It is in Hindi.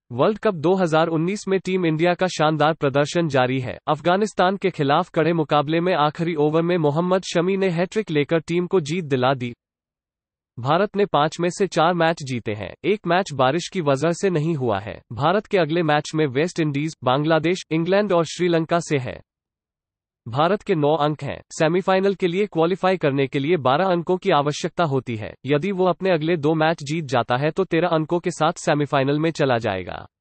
वर्ल्ड कप 2019 में टीम इंडिया का शानदार प्रदर्शन जारी है। अफगानिस्तान के खिलाफ कड़े मुकाबले में आखिरी ओवर में मोहम्मद शमी ने हैट्रिक लेकर टीम को जीत दिला दी। भारत ने 5 में से 4 मैच जीते हैं। एक मैच बारिश की वजह से नहीं हुआ है। भारत के अगले मैच में वेस्ट इंडीज, बांग्लादेश, इंग्लैंड और श्रीलंका से है। भारत के 9 अंक हैं। सेमीफाइनल के लिए क्वालिफाई करने के लिए 12 अंकों की आवश्यकता होती है। यदि वो अपने अगले 2 मैच जीत जाता है तो 13 अंकों के साथ सेमीफाइनल में चला जाएगा।